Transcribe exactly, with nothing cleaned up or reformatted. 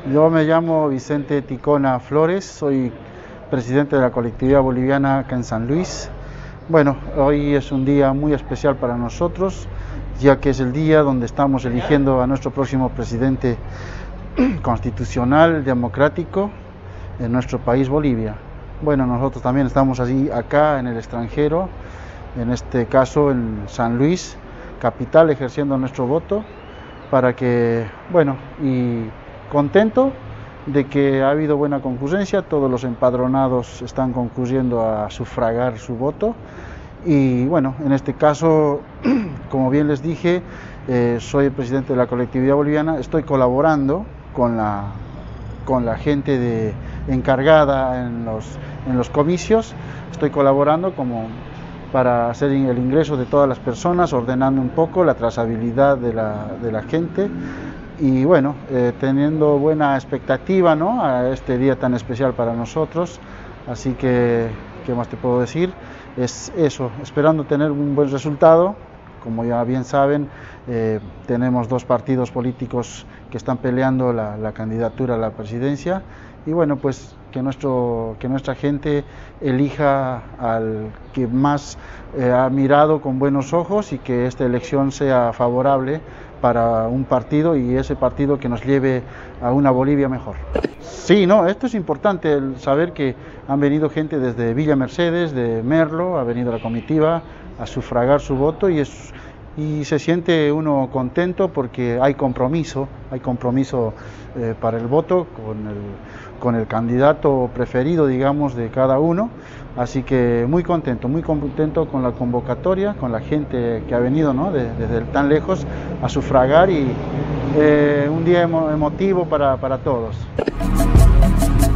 Yo me llamo Vicente Ticona Flores, soy presidente de la colectividad boliviana acá en San Luis. Bueno, hoy es un día muy especial para nosotros, ya que es el día donde estamos eligiendo a nuestro próximo presidente constitucional, democrático, en nuestro país Bolivia. Bueno, nosotros también estamos allí, acá en el extranjero, en este caso en San Luis, capital, ejerciendo nuestro voto, para que, bueno, y contento de que ha habido buena concurrencia, todos los empadronados están concurriendo a sufragar su voto y bueno, en este caso, como bien les dije, eh, soy el presidente de la colectividad boliviana, estoy colaborando con la, con la gente de, encargada en los, en los comicios, estoy colaborando como para hacer el ingreso de todas las personas, ordenando un poco la trazabilidad de la, de la gente. Y bueno, eh, teniendo buena expectativa, ¿no?, a este día tan especial para nosotros, así que, ¿qué más te puedo decir? Es eso, esperando tener un buen resultado. Como ya bien saben, eh, tenemos dos partidos políticos que están peleando la, la candidatura a la presidencia, y bueno, pues que, nuestro, que nuestra gente elija al que más eh, ha mirado con buenos ojos y que esta elección sea favorable para un partido y ese partido que nos lleve a una Bolivia mejor. Sí, no, esto es importante, el saber que han venido gente desde Villa Mercedes, de Merlo, ha venido la comitiva a sufragar su voto y, es, y se siente uno contento porque hay compromiso, hay compromiso eh, para el voto con el, con el candidato preferido, digamos, de cada uno. Así que muy contento, muy contento con la convocatoria, con la gente que ha venido, ¿no?, de, desde tan lejos a sufragar y eh, un día emo, emotivo para, para todos.